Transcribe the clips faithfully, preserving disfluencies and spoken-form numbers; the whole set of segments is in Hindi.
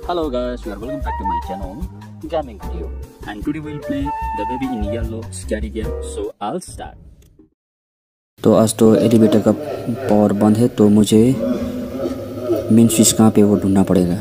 Hello guys, we are welcome back to my channel Gaming Video, and today we will play the baby in yellow scary game. So I'll start. तो आज तो एलिवेटर का पावर बंद है, तो मुझे मेन स्विच कहाँ पे वो ढूंढना पड़ेगा।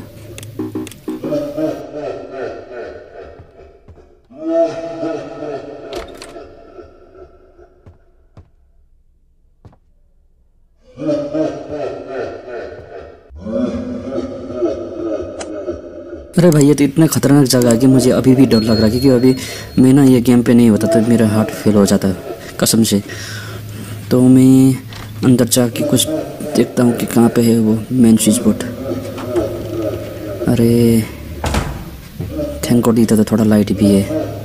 अरे भाई, ये तो इतना खतरनाक जगह है कि मुझे अभी भी डर लग रहा है, क्योंकि अभी मैं ना ये गेम पे नहीं होता तो मेरा हार्ट फेल हो जाता है कसम से। तो मैं अंदर जाके कुछ देखता हूँ कि कहाँ पे है वो मेन स्विच बोर्ड। अरे थैंक गॉड, इधर तो थोड़ा लाइट भी है।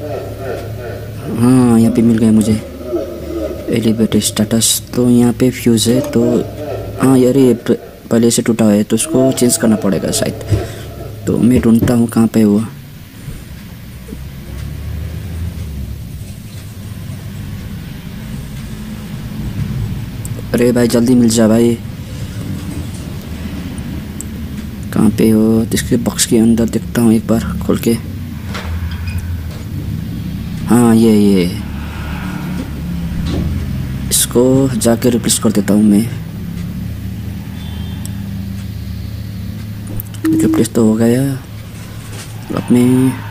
हाँ, यहाँ पे मिल गया मुझे एलिवेटर स्टेटस। तो यहाँ पे फ्यूज़ है, तो हाँ यार ये पहले से टूटा है तो उसको चेंज करना पड़ेगा शायद। तो मैं ढूंढता हूँ कहाँ पे वो। अरे भाई जल्दी मिल जा भाई, कहाँ पे हो? इसके बॉक्स के अंदर देखता हूँ एक बार खोल के। हाँ ये ये इसको जाके रिप्लेस कर देता हूँ मैं। रिप्लेस तो हो गया। अपने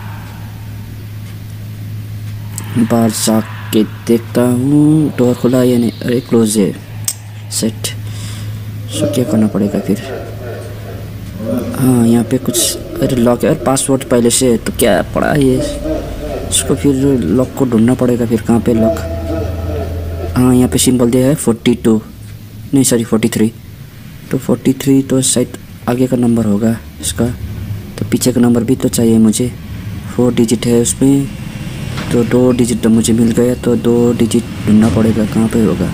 बाहर जाके देखता हूँ डोर खुला या नहीं। अरे क्लोज है सेट। सो क्या करना पड़ेगा फिर? हाँ यहाँ पे कुछ, अरे लॉक है, पासवर्ड पहले से तो क्या पड़ा है इसको, फिर लॉक को ढूंढना पड़ेगा। फिर कहाँ पे लॉक? हाँ यहाँ पे सिंबल दिया है फोर्टी टू, नहीं सॉरी फोर्टी थ्री। तो फोर्टी थ्री तो शायद आगे का नंबर होगा इसका, तो पीछे का नंबर भी तो चाहिए मुझे। फोर डिजिट है उसमें, तो दो डिजिट तो मुझे मिल गया, तो दो डिजिट ढूंढना पड़ेगा कहाँ पे होगा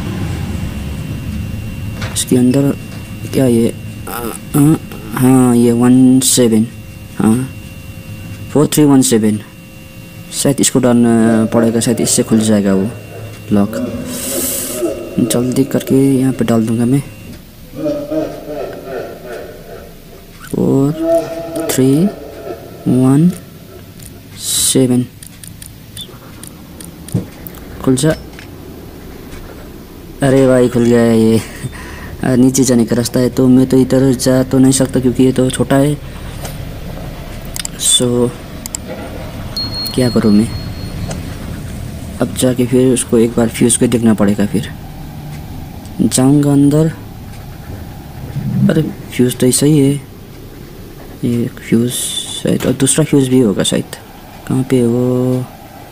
इसके अंदर। क्या ये आ, आ, हाँ ये वन सेवन, हाँ फोर थ्री वन सेवन। शायद इसको डालना पड़ेगा, शायद इससे खुल जाएगा वो लॉक। जल्दी करके यहाँ पे डाल दूँगा मैं। फोर थ्री वन सेवन, खुल जा। अरे भाई खुल गया है ये। नीचे जाने का रास्ता है, तो मैं तो इधर जा तो नहीं सकता क्योंकि ये तो छोटा है। सो क्या करूँ मैं अब? जाके फिर उसको एक बार फ्यूज़ को देखना पड़ेगा। फिर जाऊँगा अंदर। अरे फ्यूज़ तो ऐसा ही है, ये फ्यूज़ शायद, और दूसरा फ्यूज़ भी होगा शायद। कहाँ पे वो?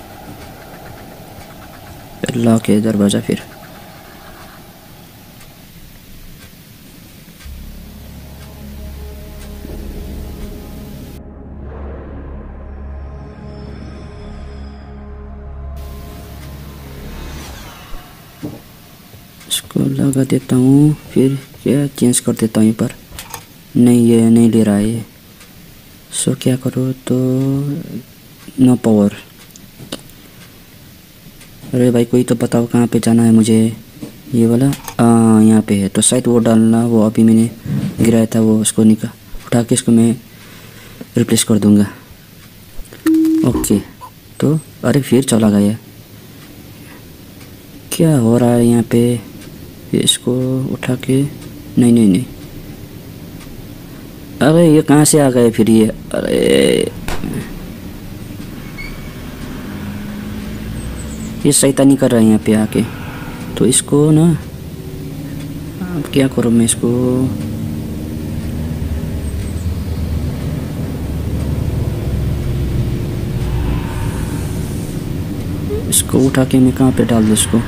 लॉक है दरवाज़ा। फिर इसको लगा देता हूँ, फिर क्या चेंज कर देता हूँ पर नहीं, ये नहीं ले रहा है। सो क्या करो? तो नो पावर। अरे भाई कोई तो बताओ कहाँ पे जाना है मुझे। ये वाला हाँ यहाँ पे है, तो शायद वो डालना, वो अभी मैंने गिराया था वो, उसको निकाल उठा के इसको मैं रिप्लेस कर दूँगा। ओके तो अरे फिर चला गया। क्या हो रहा है यहाँ पे? इसको उठा के, नहीं नहीं नहीं, अरे ये कहाँ से आ गए फिर ये? अरे ये शैतानी कर रहा है यहाँ पे आके। तो इसको ना अब क्या करूँ मैं? इसको इसको उठा के मैं कहाँ पे डाल दूँ इसको?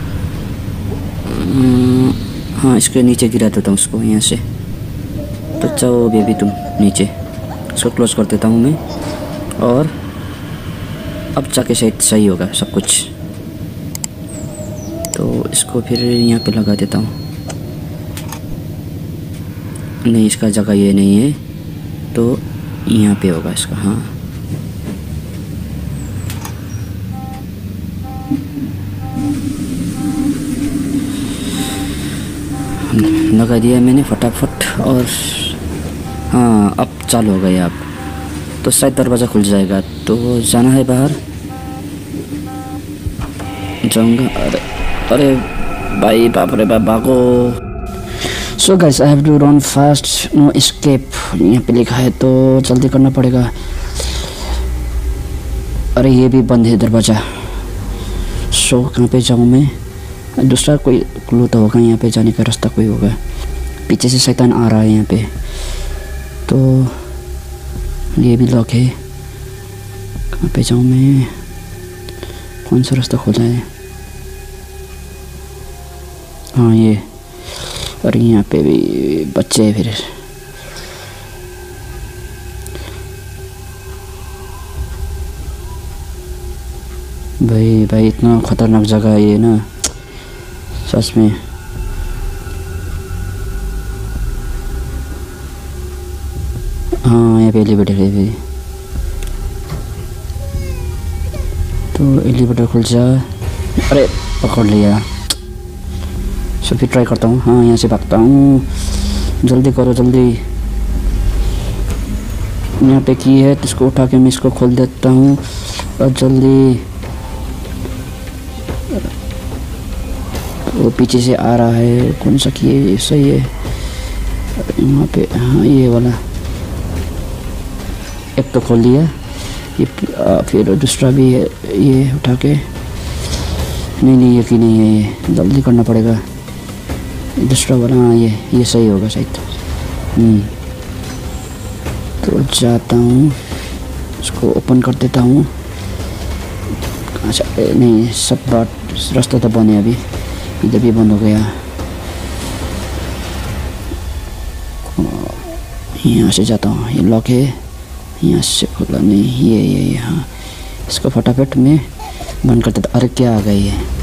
हाँ इसके नीचे गिरा देता हूँ उसको यहाँ से। तो जाओ बेबी तुम नीचे। इसको क्लोज कर देता हूँ मैं, और अब जाके शायद सही होगा सब कुछ। तो इसको फिर यहाँ पे लगा देता हूँ। नहीं इसका जगह ये नहीं है, तो यहाँ पे होगा इसका। हाँ लगा दिया मैंने फटाफट। और हाँ अब चालू हो गया। अब तो शायद दरवाज़ा खुल जाएगा। तो जाना है बाहर, जाऊँगा। अरे अरे भाई, बाप रे बाप, भागो। So guys, I have to run fast, no escape यहाँ पे लिखा है, तो जल्दी करना पड़ेगा। अरे ये भी बंद है दरवाज़ा। सो कहाँ पे जाऊँ मैं? दूसरा कोई क्लू तो होगा, यहाँ पे जाने का रास्ता कोई होगा। पीछे से शैतान आ रहा है यहाँ पे, तो ये भी लॉक है। कहाँ पे जाऊँ मैं? कौन सा रास्ता खोला है? हाँ ये। और यहाँ पे भी बच्चे हैं फिर। भाई भाई इतना खतरनाक जगह है ये ना, सच में। हाँ यहाँ पे एलिवेटर है भी, तो एलिवेटर खुल जा। अरे पकड़ लिया। सो फिर ट्राई करता हूँ। हाँ यहाँ से भागता हूँ, जल्दी करो जल्दी। यहाँ पे की है, तो इसको उठा के मैं इसको खोल देता हूँ और जल्दी। वो पीछे से आ रहा है, कौन सा की है? सही है वहाँ पे। हाँ ये वाला, एक तो खोल दिया, ये फिर दूसरा भी है, ये उठा के। नहीं नहीं ये की नहीं है, ये जल्दी करना पड़ेगा। दूसरा वाला, हाँ ये ये सही होगा शायद। हम्म तो जाता हूँ, इसको ओपन कर देता हूँ। अच्छा नहीं, सब बात रास्ता तो बंद है अभी, इधर भी बंद हो गया। यहाँ से जाता हूँ, ये लॉक है, यहाँ से खोला नहीं। ये ये हाँ, इसको फटाफट में बंद कर देता। अरे क्या आ गई है?